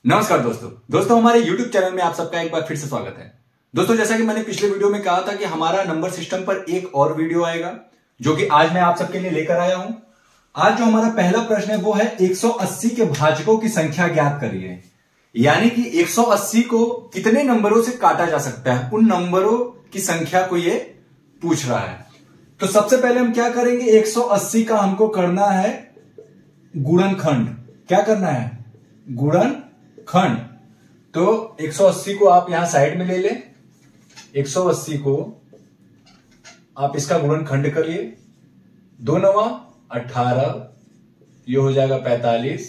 नमस्कार दोस्तों हमारे YouTube चैनल में आप सबका एक बार फिर से स्वागत है। दोस्तों जैसा कि मैंने पिछले वीडियो में कहा था कि हमारा नंबर सिस्टम पर एक और वीडियो आएगा जो कि आज मैं आप सबके लिए लेकर आया हूं। आज जो हमारा पहला प्रश्न है वो है 180 के भाजकों की संख्या ज्ञात करिए। यानी कि 180 को कितने नंबरों से काटा जा सकता है, उन नंबरों की संख्या को ये पूछ रहा है। तो सबसे पहले हम क्या करेंगे, 180 का हमको करना है गुणनखंड। क्या करना है? गुणनखंड। तो 180 को आप यहां साइड में ले लें। 180 को आप इसका गुणनखंड करिए। 2 9 18, ये हो जाएगा 45,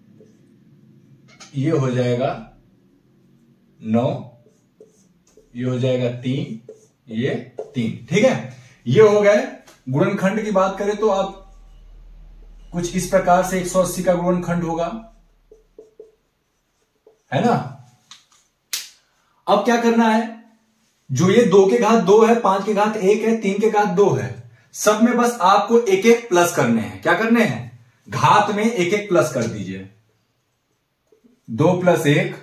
ये हो जाएगा 9, ये हो जाएगा 3, ये 3। ठीक है, ये हो गए। गुणनखंड की बात करें तो आप कुछ इस प्रकार से 180 का गुणनखंड होगा, है ना। अब क्या करना है, जो ये 2 के घात 2 है, 5 के घात 1 है, 3 के घात 2 है, सब में बस आपको एक एक प्लस करने हैं। क्या करने हैं? घात में एक एक प्लस कर दीजिए। 2 + 1,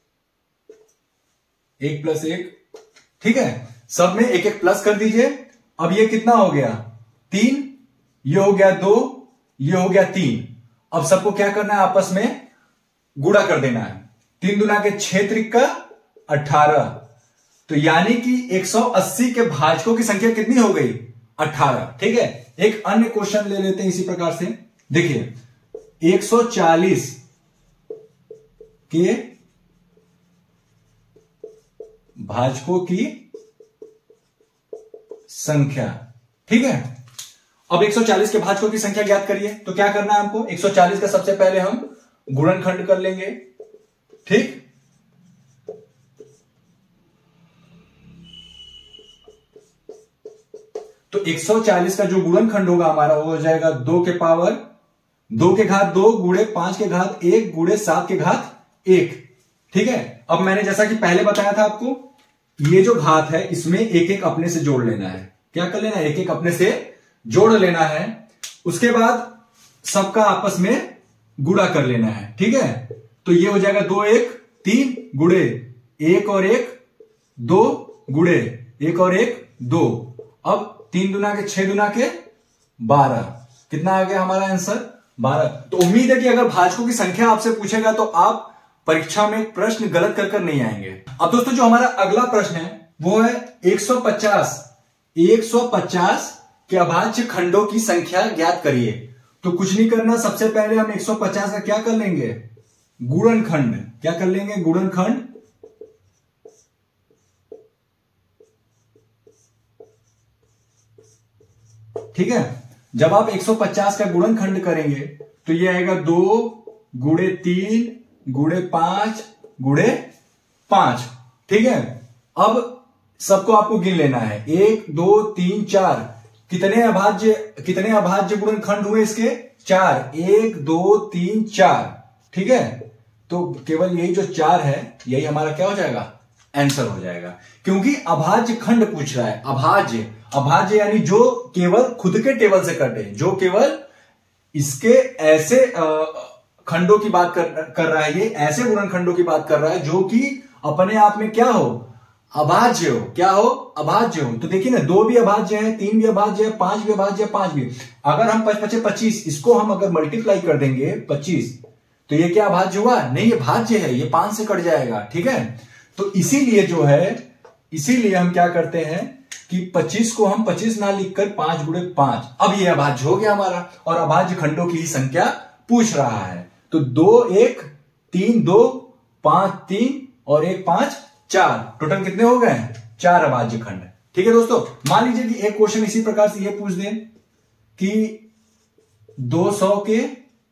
1 + 1। ठीक है, सब में एक एक प्लस कर दीजिए। अब ये कितना हो गया? 3, ये हो गया 2, ये हो गया 3। अब सबको क्या करना है? आपस में गुणा कर देना है। 3 दूना के 6 त्रिका 18। तो यानी कि 180 के भाजकों की संख्या कितनी हो गई? 18। ठीक है, एक अन्य क्वेश्चन ले लेते हैं इसी प्रकार से। देखिए 140 के भाजकों की संख्या। ठीक है, अब 140 के भाजकों की संख्या ज्ञात करिए। तो क्या करना है हमको? 140 का सबसे पहले हम गुणनखंड कर लेंगे। ठीक, तो 140 का जो गुणनखंड होगा हमारा वो हो जाएगा 2 के पावर 2 के घात 2 गुणे 5 के घात 1 गुणे 7 के घात 1। ठीक है, अब मैंने जैसा कि पहले बताया था आपको, ये जो घात है इसमें एक एक अपने से जोड़ लेना है। क्या कर लेना है? एक एक अपने से जोड़ लेना है। उसके बाद सबका आपस में गुणा कर लेना है। ठीक है, तो ये हो जाएगा 2 1 3 गुणे 1 और 1 2 गुणे 1 और 1 2। अब 3 दूना के 6 दूना के 12। कितना आ गया हमारा आंसर? 12। तो उम्मीद है कि अगर भाजकों की संख्या आपसे पूछेगा तो आप परीक्षा में प्रश्न गलत कर नहीं आएंगे। अब दोस्तों जो हमारा अगला प्रश्न है वो है 150 के अभाज्य खंडों की संख्या ज्ञात करिए। तो कुछ नहीं करना, सबसे पहले हम 150 का क्या कर लेंगे? गुणनखंड। क्या कर लेंगे? गुणनखंड। ठीक है, जब आप 150 का गुणनखंड करेंगे तो ये आएगा 2 गुणे 3 गुणे 5 गुणे 5। ठीक है, अब सबको आपको गिन लेना है। 1 2 3 4। कितने अभाज्य गुणनखंड हुए इसके? 4। 1 2 3 4। ठीक है, तो केवल यही जो 4 है यही हमारा क्या हो जाएगा? आंसर हो जाएगा। क्योंकि अभाज्य खंड पूछ रहा है। अभाज्य यानी जो केवल खुद के टेबल से कटे, जो केवल इसके ऐसे खंडों की बात कर रहा है, ये ऐसे गुणनखंडों की बात कर रहा है जो कि अपने आप में क्या हो? अभाज्य हो। क्या हो? अभाज्य हो। तो देखिए ना, 2 भी अभाज्य है, 3 भी अभाज्य है, 5 भी अभाज्य है, 5 भी। अगर हम 5 5 25, इसको हम अगर मल्टीप्लाई कर देंगे 25, तो ये क्या अभाज्य हुआ? नहीं, ये भाज्य है, ये 5 से कट जाएगा। ठीक है, तो इसीलिए जो है, इसीलिए हम क्या करते हैं कि 25 को हम 25 ना लिखकर 5 गुणे 5। अब ये अभाज्य हो गया हमारा, और अभाज्य खंडों की ही संख्या पूछ रहा है। तो 2 1 3 2 5 3 और 1 5 4। टोटल कितने हो गए? 4 अभाज्य खंड। ठीक है दोस्तों, मान लीजिए कि एक क्वेश्चन इसी प्रकार से ये पूछ दें कि 200 के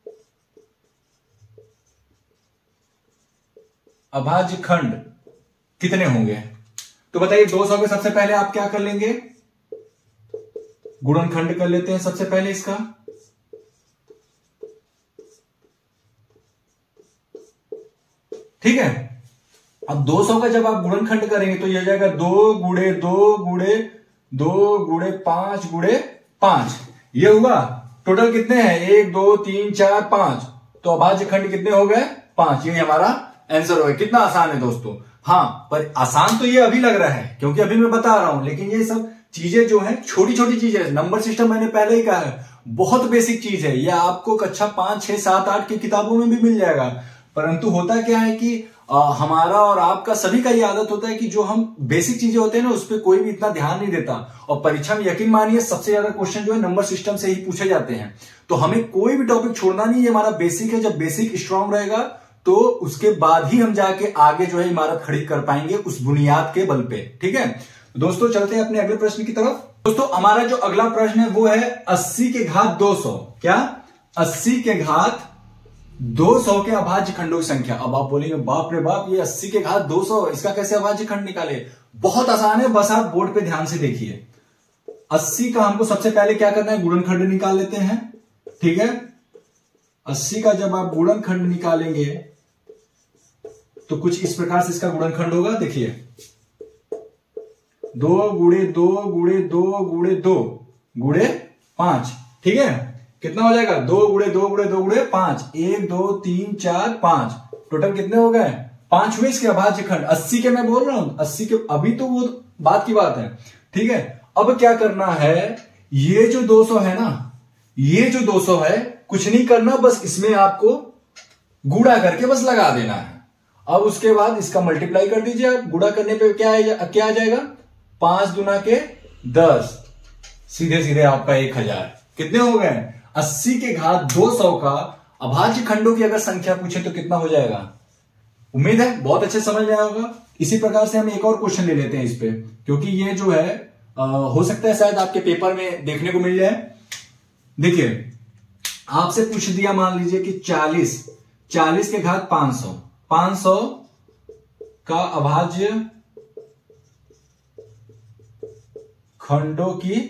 अभाज्य खंड कितने होंगे? तो बताइए 200 के सबसे पहले आप क्या कर लेंगे? गुणनखंड कर लेते हैं सबसे पहले इसका। ठीक है, अब 200 का जब आप गुणनखंड करेंगे तो ये हो जाएगा 2 गुणे 2 गुणे 2 गुणे 5 गुणे 5। ये हुआ। टोटल कितने हैं? 1 2 3 4 5। तो अभाज्य खंड कितने हो गए? 5। ये हमारा आंसर होगा। कितना आसान है दोस्तों। हाँ, पर आसान तो ये अभी लग रहा है क्योंकि अभी मैं बता रहा हूं, लेकिन ये सब चीजें जो है छोटी छोटी चीजें। नंबर सिस्टम मैंने पहले ही कहा है बहुत बेसिक चीज है, ये आपको कक्षा 5, 6, 7, 8 की किताबों में भी मिल जाएगा। परंतु होता क्या है कि हमारा और आपका सभी का ये आदत होता है कि जो हम बेसिक चीजें होते हैं ना उस पर कोई भी इतना ध्यान नहीं देता, और परीक्षा में यकीन मानिए सबसे ज्यादा क्वेश्चन जो है नंबर सिस्टम से ही पूछे जाते हैं। तो हमें कोई भी टॉपिक छोड़ना नहीं, ये हमारा बेसिक है। जब बेसिक स्ट्रांग रहेगा तो उसके बाद ही हम जाके आगे जो है इमारत खड़ी कर पाएंगे उस बुनियाद के बल पे। ठीक है दोस्तों, चलते हैं अपने अगले प्रश्न की तरफ। दोस्तों हमारा जो अगला प्रश्न है वो है 80 के घात 200। क्या? 80 के घात 200 के अभाज्य खंडों की संख्या। अब आप बोलेंगे बाप रे बाप, ये 80 के घात 200, इसका कैसे अभाज्य खंड निकाले? बहुत आसान है, बस आप बोर्ड पे ध्यान से देखिए। 80 का हमको सबसे पहले क्या करना है, गुणनखंड निकाल लेते हैं। ठीक है, 80 का जब आप गुणनखंड निकालेंगे तो कुछ इस प्रकार से इसका गुणनखंड होगा। देखिए 2 गुणे 2 गुणे 2 गुणे 2 गुणे 5। ठीक है, कितना हो जाएगा? 2 गुणे 2 गुणे 2 गुणे 5। 1 2 3 4 5, टोटल कितने हो गए? 5 हुए इसके अभाज्य खंड। 80 के मैं बोल रहा हूं, 80 के अभी तो वो बात की बात है। ठीक है, अब क्या करना है, ये जो 200 है ना, ये जो 200 है कुछ नहीं करना, बस इसमें आपको गुणा करके बस लगा देना है। अब उसके बाद इसका मल्टीप्लाई कर दीजिए आप। गुणा करने पे क्या आ जाएगा? 5 दुना के 10, सीधे सीधे आपका 1000। कितने हो गए? 80 के घात 200 का अभाज्य खंडों की अगर संख्या पूछे तो कितना हो जाएगा? उम्मीद है बहुत अच्छे समझ में आया होगा। इसी प्रकार से हम एक और क्वेश्चन ले लेते हैं इस पे, क्योंकि ये जो है हो सकता है शायद आपके पेपर में देखने को मिल जाए। देखिए आपसे पूछ दिया, मान लीजिए कि 40 के घात 500 का अभाज्य खंडों की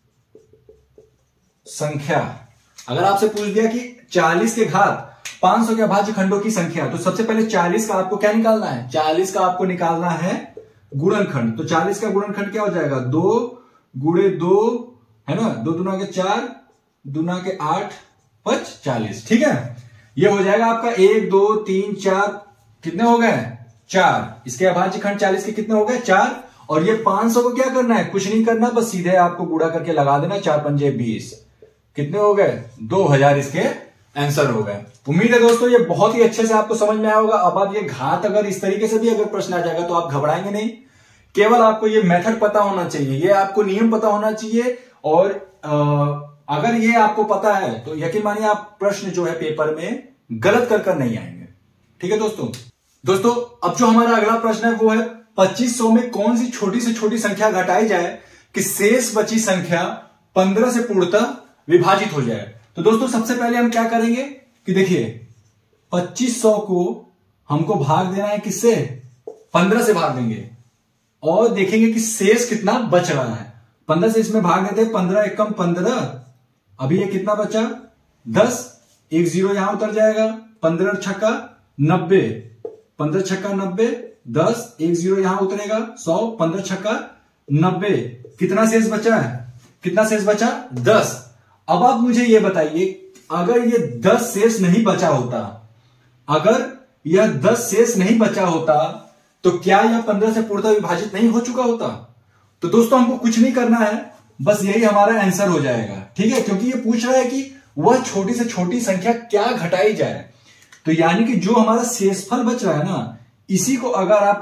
संख्या। अगर आपसे पूछ दिया कि 40 के घात 500 के अभाज्य खंडों की संख्या, तो सबसे पहले 40 का आपको क्या निकालना है? 40 का आपको निकालना है गुणनखंड। तो 40 का गुणनखंड क्या हो जाएगा? 2 गुणे 2 है ना, 2 दुना के 4 दुना के 8 5 40। ठीक है, ये हो जाएगा आपका 1 2 3 4, कितने हो गए? 4। इसके अभाज्य खंड 40 के कितने हो गए? 4। और ये 500 को क्या करना है? कुछ नहीं करना, बस सीधे आपको गुणा करके लगा देना। 4 पंजे 20, कितने हो गए? 2000 इसके आंसर हो गए। उम्मीद है दोस्तों ये बहुत ही अच्छे से आपको समझ में आया होगा। अब आप ये घात अगर इस तरीके से भी अगर प्रश्न आ जाएगा तो आप घबराएंगे नहीं। केवल आपको ये मेथड पता होना चाहिए, ये आपको नियम पता होना चाहिए, और अगर ये आपको पता है तो यकीन मानिए आप प्रश्न जो है पेपर में गलत कर नहीं आएंगे। ठीक है दोस्तों अब जो हमारा अगला प्रश्न है वो है 2500 में कौन सी छोटी से छोटी संख्या घटाई जाए कि शेष बची संख्या 15 से पूर्णतः विभाजित हो जाए। तो दोस्तों सबसे पहले हम क्या करेंगे कि देखिए 2500 को हमको भाग देना है किससे? 15 से भाग देंगे, और देखेंगे कि शेष कितना बच रहा है। 15 से इसमें भाग देते हैं, 15 एकम 15। अभी ये कितना बचा? 10। 1 0 यहां उतर जाएगा। 15 छक्का 90, 15 छक्का 90, 10 1 0 यहां उतरेगा 100, 15 छक्का 90। कितना शेष बचा है? कितना शेष बचा? 10। अब आप मुझे ये बताइए, अगर ये 10 शेष नहीं बचा होता, अगर यह 10 शेष नहीं बचा होता तो क्या यह 15 से पूर्णतः विभाजित नहीं हो चुका होता? तो दोस्तों हमको कुछ नहीं करना है, बस यही हमारा आंसर हो जाएगा। ठीक है, क्योंकि ये पूछ रहा है कि वह छोटी से छोटी संख्या क्या घटाई जाए। तो यानी कि जो हमारा शेषफल बच रहा है ना, इसी को अगर आप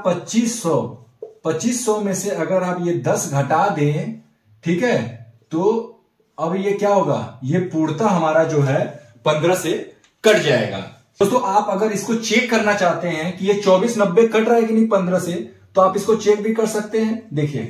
2500 में से अगर आप ये 10 घटा दें, ठीक है, तो अब ये क्या होगा? ये पूर्णतः हमारा जो है 15 से कट जाएगा। दोस्तों आप अगर इसको चेक करना चाहते हैं कि ये 2490 कट रहा है कि नहीं 15 से, तो आप इसको चेक भी कर सकते हैं। देखिए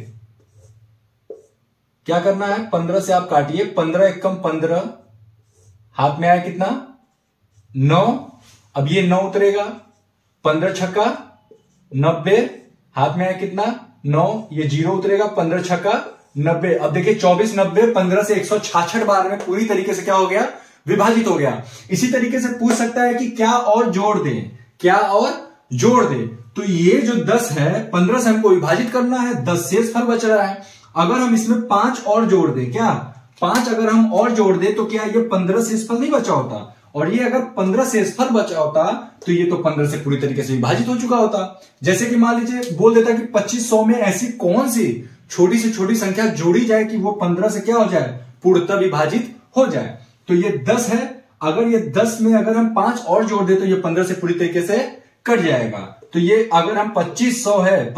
क्या करना है, 15 से आप काटिए, 15 एकम 15, हाथ में आया कितना? 9। अब ये 9 उतरेगा, 15 छक्का 90, हाथ में आया कितना? 9, ये 0 उतरेगा, 15 छक्का 90। अब देखिए 2490 15 से 166 बार में पूरी तरीके से क्या हो गया? विभाजित हो गया। इसी तरीके से पूछ सकता है कि क्या और जोड़ दे, क्या और जोड़ दे। तो ये जो 10 है, 15 से हमको विभाजित करना है, 10 शेषफल बच रहा है। अगर हम इसमें 5 और जोड़ दें, क्या 5 अगर हम और जोड़ दें तो क्या ये 15 शेषफल नहीं बचा होता? और ये अगर 15 शेषफल बचा होता तो ये तो 15 से पूरी तरीके से विभाजित हो चुका होता। जैसे कि मान लीजिए बोल देता कि 2500 में ऐसी कौन सी छोटी से छोटी संख्या जोड़ी जाए कि वो 15 से क्या हो जाए, पूर्णतः विभाजित हो जाए। तो ये 10 है, अगर ये 10 में अगर हम 5 और जोड़ दे तो ये 15 से पूरी तरीके से कट जाएगा। तो ये अगर हम 2500 है,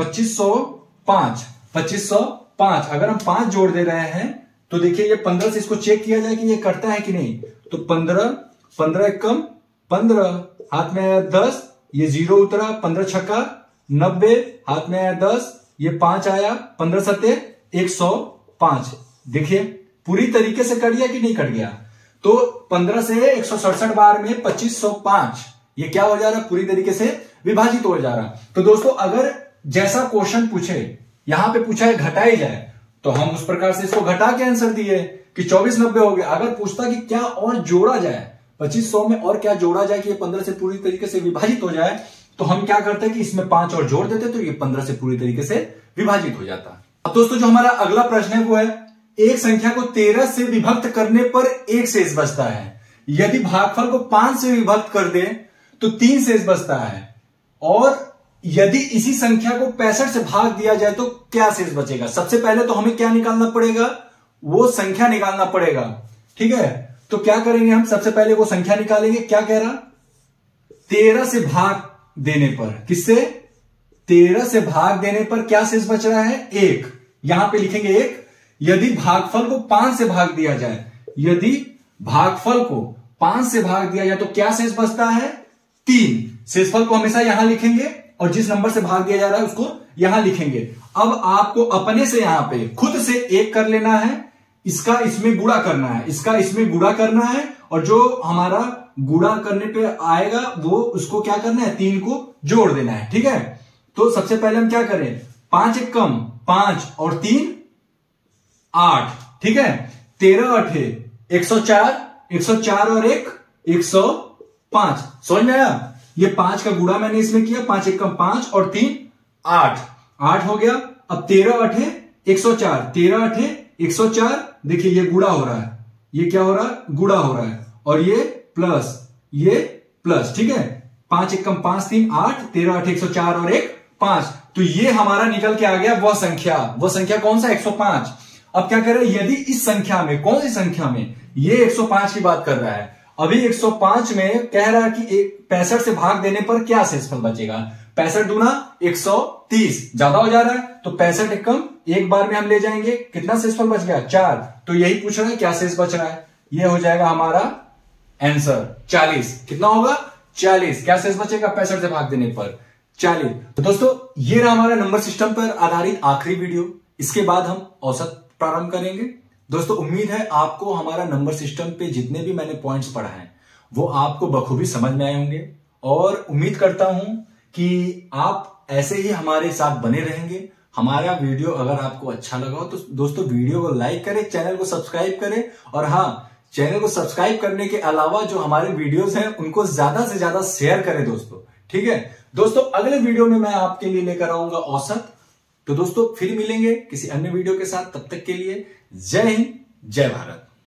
2505 अगर हम 5 जोड़ दे रहे हैं तो देखिए ये 15 से इसको चेक किया जाए कि ये कटता है कि नहीं। तो 15 एकम 15, हाथ में आया 10, ये 0 उतरा, 15 छक्का 90, हाथ में आया 10, ये 5 आया, 15 सत्ते 105। देखिए पूरी तरीके से कट गया कि नहीं कट गया। तो 15 से 167 बार में 2505 ये क्या हो जा रहा है, पूरी तरीके से विभाजित हो जा रहा। तो दोस्तों अगर जैसा क्वेश्चन पूछे, यहां पे पूछा है घटाई जाए, तो हम उस प्रकार से इसको घटा के आंसर दिए कि 2490 हो गया। अगर पूछता कि क्या और जोड़ा जाए, 2500 में और क्या जोड़ा जाए कि ये 15 से पूरी तरीके से विभाजित हो जाए, तो हम क्या करते हैं कि इसमें 5 और जोड़ देते तो ये 15 से पूरी तरीके से विभाजित हो जाता। अब दोस्तों जो हमारा अगला प्रश्न है वो है, एक संख्या को 13 से विभक्त करने पर 1 शेष बचता है। यदि भागफल को 5 से विभक्त कर दे तो 3 शेष बचता है, और यदि इसी संख्या को 65 से भाग दिया जाए तो क्या शेष बचेगा। सबसे पहले तो हमें क्या निकालना पड़ेगा, वो संख्या निकालना पड़ेगा। ठीक है, तो क्या करेंगे हम, सबसे पहले वो संख्या निकालेंगे। क्या कह रहा, 13 से भाग देने पर, किससे, 13 से भाग देने पर क्या शेष बच रहा है, 1। यहां पे लिखेंगे 1। यदि भागफल को 5 से भाग दिया जाए, यदि भागफल को 5 से भाग दिया जाए तो क्या शेष बचता है, 3। शेषफल को हमेशा यहां लिखेंगे और जिस नंबर से भाग दिया जा रहा है उसको यहां लिखेंगे। अब आपको अपने से यहां पे खुद से 1 कर लेना है, इसका इसमें गुणा करना है, इसका इसमें गुणा करना है, और जो हमारा गुणा करने पे आएगा वो उसको क्या करना है, 3 को जोड़ देना है। ठीक है, तो सबसे पहले हम क्या करें, 5 एक कम 5 और 3 8। ठीक है, 13 8 104, 104 और 1 105। समझ में आया, ये 5 का गुणा मैंने इसमें किया, 5 एक कम 5 और 3 8 हो गया। अब 13 8 104, 13 8 104, देखिए ये गुणा हो रहा है, ये क्या हो रहा है, गुणा हो रहा है, और ये प्लस। ठीक है, 5 एक कम 5 3 8, 13 8 104 और 1 5। तो ये हमारा निकल के आ गया वह संख्या कौन सा, 105। अब क्या कर रहे हैं, यदि इस संख्या में, कौन सी संख्या में, ये 105 की बात कर रहा है। अभी 105 में कह रहा है कि 65 से भाग देने पर क्या शेषफल बचेगा। 65 दूना 130, ज्यादा हो जा रहा है, तो 65 एक कम एक बार में हम ले जाएंगे, कितना शेषफल बच गया, 4। तो यही पूछ रहा है क्या शेष बच रहा है, ये हो जाएगा हमारा आंसर 40। कितना होगा, 40। क्या शेष बचेगा 65 से भाग देने पर, 40। तो दोस्तों ये रहा हमारा नंबर सिस्टम पर आधारित आखिरी वीडियो। इसके बाद हम औसत प्रारंभ करेंगे। दोस्तों उम्मीद है आपको हमारा नंबर सिस्टम पे जितने भी मैंने पॉइंट्स पढ़ा है वो आपको बखूबी समझ में आए होंगे, और उम्मीद करता हूं कि आप ऐसे ही हमारे साथ बने रहेंगे। हमारा वीडियो अगर आपको अच्छा लगा हो तो दोस्तों वीडियो को लाइक करें, चैनल को सब्सक्राइब करें, और हाँ, चैनल को सब्सक्राइब करने के अलावा जो हमारे वीडियोस हैं उनको ज्यादा से ज्यादा शेयर करें दोस्तों। ठीक है दोस्तों, अगले वीडियो में मैं आपके लिए लेकर आऊंगा औसत। तो दोस्तों फिर मिलेंगे किसी अन्य वीडियो के साथ, तब तक के लिए जय हिंद, जय भारत।